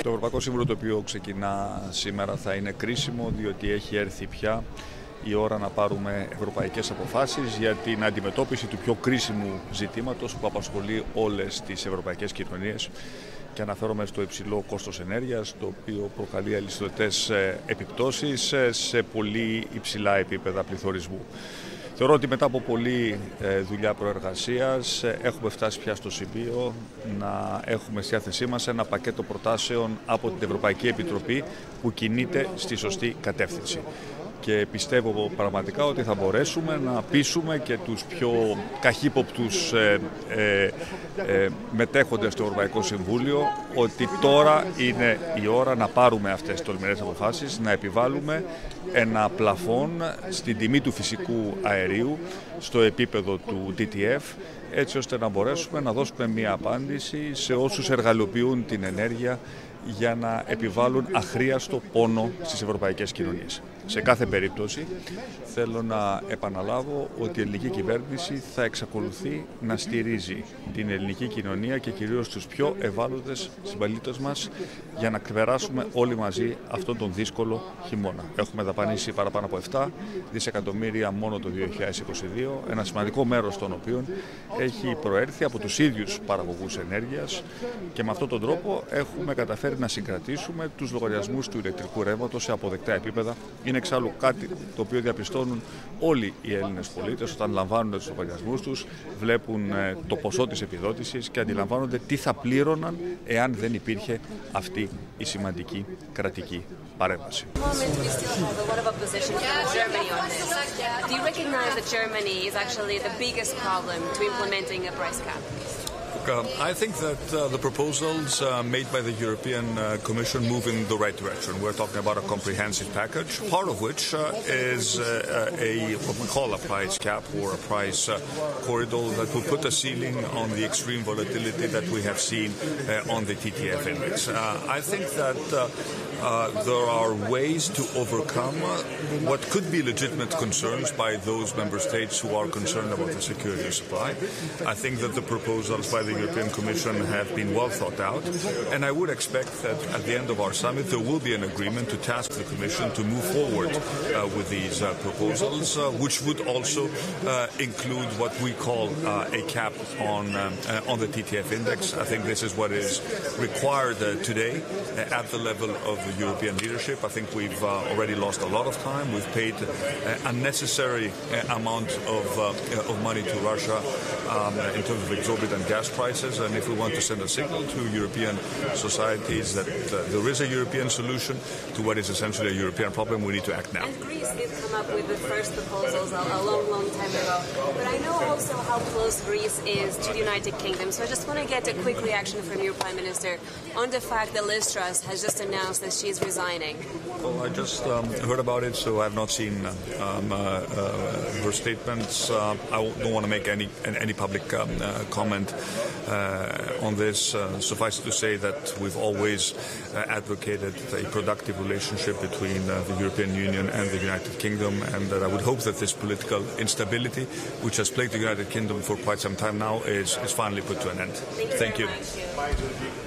Το Ευρωπαϊκό Σύμβουλο το οποίο ξεκινά σήμερα θα είναι κρίσιμο, διότι έχει έρθει πια η ώρα να πάρουμε ευρωπαϊκές αποφάσεις για την αντιμετώπιση του πιο κρίσιμου ζητήματος που απασχολεί όλες τις ευρωπαϊκές κοινωνίες, και αναφέρομαι στο υψηλό κόστος ενέργειας, το οποίο προκαλεί αλυσιδωτές επιπτώσεις σε πολύ υψηλά επίπεδα πληθωρισμού. Θεωρώ ότι μετά από πολλή δουλειά προεργασίας έχουμε φτάσει πια στο σημείο να έχουμε στη διάθεσή μας ένα πακέτο προτάσεων από την Ευρωπαϊκή Επιτροπή που κινείται στη σωστή κατεύθυνση. Και πιστεύω πραγματικά ότι θα μπορέσουμε να πείσουμε και τους πιο καχύποπτους μετέχοντες στο Ευρωπαϊκό Συμβούλιο ότι τώρα είναι η ώρα να πάρουμε αυτές τις τολμηρές αποφάσεις, να επιβάλλουμε ένα πλαφόν στην τιμή του φυσικού αερίου στο επίπεδο του TTF, έτσι ώστε να μπορέσουμε να δώσουμε μία απάντηση σε όσους εργαλειοποιούν την ενέργεια για να επιβάλλουν αχρίαστο πόνο στις ευρωπαϊκές κοινωνίες. Σε κάθε περίπτωση θέλω να επαναλάβω ότι η ελληνική κυβέρνηση θα εξακολουθεί να στηρίζει την ελληνική κοινωνία και κυρίως τους πιο ευάλωτες συμπολίτες μας για να περάσουμε όλοι μαζί αυτόν τον δύσκολο χειμώνα. Έχουμε δαπανίσει παραπάνω από 7 δισεκατομμύρια μόνο το 2022, ένα σημαντικό μέρος των οποίων έχει προέρθει από τους ίδιους παραγωγούς ενέργειας, και με αυτόν τον τρόπο έχουμε καταφέρει να συγκρατήσουμε τους λογαριασμούς του ηλεκτρικού ρεύματος σε αποδεκτά επίπεδα. Είναι εξάλλου κάτι το οποίο διαπιστώνουν όλοι οι Έλληνες πολίτες όταν λαμβάνουν τους λογαριασμούς τους, βλέπουν το ποσό της επιδότησης και αντιλαμβάνονται τι θα πλήρωναν εάν δεν υπήρχε αυτή η σημαντική κρατική παρέμβαση. I think that the proposals made by the European Commission move in the right direction. We're talking about a comprehensive package, part of which is what we call a price cap or a price corridor that will put a ceiling on the extreme volatility that we have seen on the TTF index. I think that there are ways to overcome what could be legitimate concerns by those member states who are concerned about the security of supply. I think that the proposals by the European Commission have been well thought out, and I would expect that at the end of our summit there will be an agreement to task the Commission to move forward with these proposals, which would also include what we call a cap on the TTF index. I think this is what is required today at the level of the European leadership. I think we've already lost a lot of time. We've paid unnecessary amount of money to Russia in terms of exorbitant gas prices, and if we want to send a signal to European societies that there is a European solution to what is essentially a European problem, we need to act now. And Greece did come up with the first proposals a long time ago, but I know also how close Greece is to the United Kingdom, so I just want to get a quick reaction from your Prime Minister on the fact that Liz Truss has just announced that she's resigning. Well, I just heard about it, so I've not seen her statements. I don't want to make any public comment on this. Suffice to say that we've always advocated a productive relationship between the European Union and the United Kingdom, and that I would hope that this political instability, which has plagued the United Kingdom for quite some time now, is finally put to an end. Thank you.